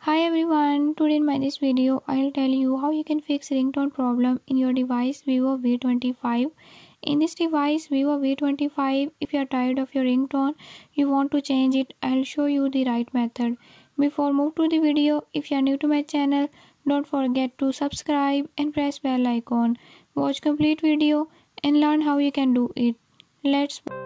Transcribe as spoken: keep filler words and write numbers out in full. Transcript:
Hi everyone, today in my this video I'll tell you how you can fix ringtone problem in your device Vivo V twenty-five. In this device Vivo V twenty-five, if you are tired of your ringtone, you want to change it, I'll show you the right method. Before move to the video, if you are new to my channel, don't forget to subscribe and press bell icon. Watch complete video and learn how you can do it. Let's